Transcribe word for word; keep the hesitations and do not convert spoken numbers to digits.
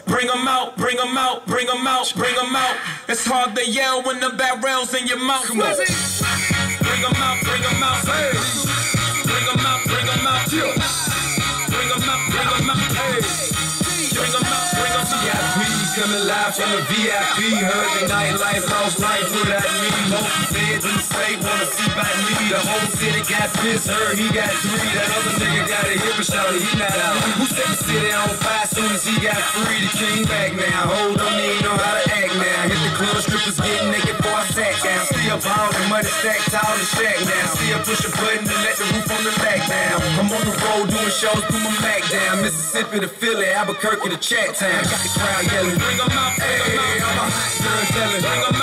bring them out, bring them out, bring them out, bring them out. It's hard to yell when the barrel's in your mouth. Come on. Bring them out, bring them out, hey. Bring them out, bring them out, bring them out, bring them out, hey. Bring them out, bring them out. C I P coming live from the V I P. Heard the nightlife, lost life without me. Monkey feds in the state wanna see by me. The whole city got pissed, heard he got three. That other nigga got a hip and shouted he not out. Who set the city on fire soon as he got free? The king back now. Hold on, he ain't know how to act now. Hit the club, strippers getting naked before I sat down. Still ballin', money stacked tall and shack now. Still push a button and let the roof on the back down. I'm on the road doing shows through my Mac down. Mississippi to Philly, Albuquerque to Chat Town. Got the crowd yelling, bring 'em out, bring 'em out. Hey, I'm a hot girl yelling, bring 'em